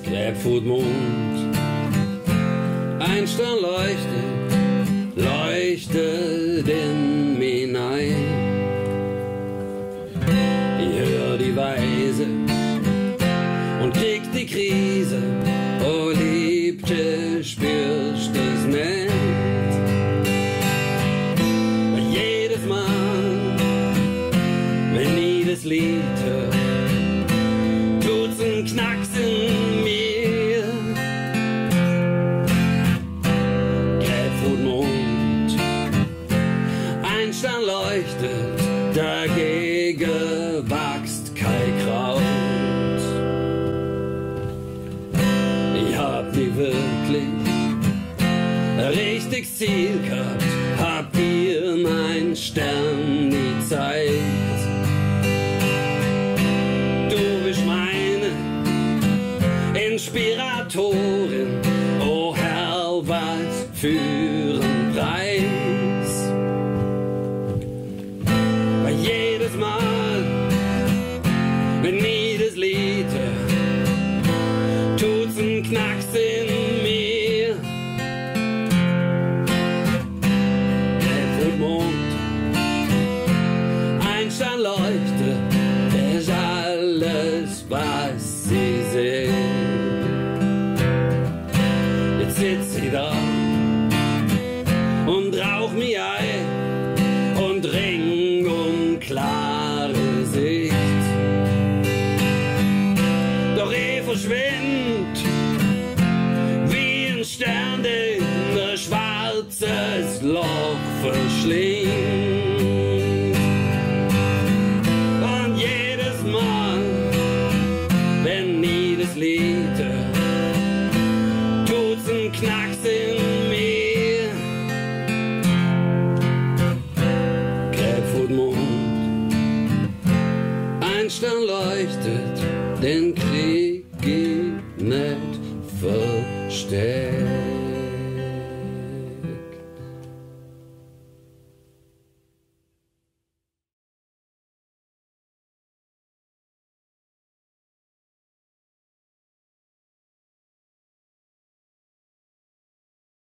Grapefruitmond. Ein Stern leuchtet in mich hinein. Ich hör die Weise und krieg die Krise. Oh Liebste, spürst es nicht? Jedes Mal, wenn ich das Lied hör, tut's ein Knacks in mir. Grapefruitmond, ein Stern leuchtet, dagegen wächst kein Kraut. Ich hab nie wirklich richtiges Ziel gehabt, hab dir mein Stern nie Zeit. Du bist meine Inspiratorin, oh Herr, was für ein Preis. Weil jedes Mal, wenn ich das Lied hör, tut's ein Knacks in mir. Grapefruitmond, ein Stern leuchtet, der ist alles, was sie seh. Jetzt sitz ich da und rauch mich ein und ring um klare Sicht. Doch ich verschwind wie ein Stern, den ein schwarzes Loch verschlingt. Und jedes Mal, wenn ich das Lied hör, tut's ein Knacks in mir. Grapefruitmond, ein Stern leuchtet, den krieg ich nicht verstehen.